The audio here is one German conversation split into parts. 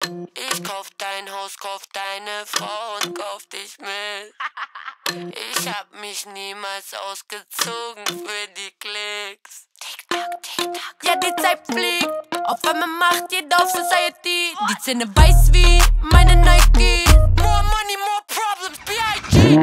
Ich kauf dein Haus, kauf deine Frau und kauf dich mit. Ich hab mich niemals ausgezogen für die Klicks. Tick-Tack, Tick-Tack. Ja, die Zeit fliegt. Auf einmal macht jeder auf Society. Die Zähne weiß wie meine Nike. More money, more problems, B.I.G.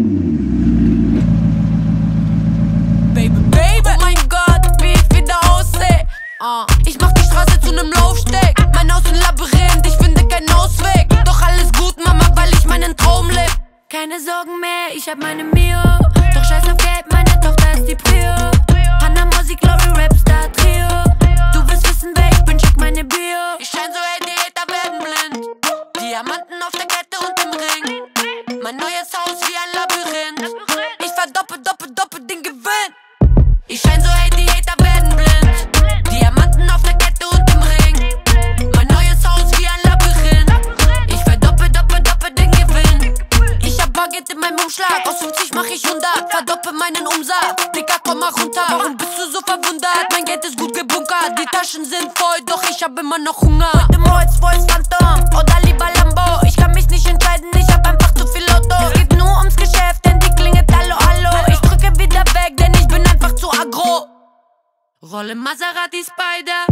Baby, Baby, oh mein Gott, wie ich wieder aussehe. Ich mach die Straße zu nem Laufsteg. Mein Haus ein Labyrinth, ich finde keinen Ausweg. Doch alles gut, Mama, weil ich meinen Traum leb. Keine Sorgen mehr, ich hab meine Mio. Doch scheiß auf Geld, meine Tochter ist die Prio. Hanna Musik, Glory, Rapstar, Trio. Du willst wissen, wer ich bin, schick meine Bio. Ich schein so, ey, die Hater werden blind. Diamanten auf der Kette und im Ring. Mein neues Haus wie ein Labyrinth. Ich verdoppel den Gewinn. Ich schein so, ey, die Hater werden blind. Diamanten auf der Kette und im Ring. Mein neues Haus wie ein Labyrinth. Ich verdoppel den Gewinn. Ich hab Bargeld in meinem Umschlag. Aus 50 mach ich 100. Verdoppel meinen Umsatz. Dicker, komm mal runter. Warum bist du so verwundert? Mein Geld ist gut gebunkert. Die Taschen sind voll, doch ich hab immer noch Hunger. Mit dem Rolls-Royce Phantom oder lieber Lambo. Ich kann mich nicht entscheiden, ich hab einfach zu viel Lotto. Es geht nur ums Geschäft, denn die klingelt hallo, hallo. Ich drücke wieder weg, denn ich bin einfach zu aggro. Rolle Maserati Spider.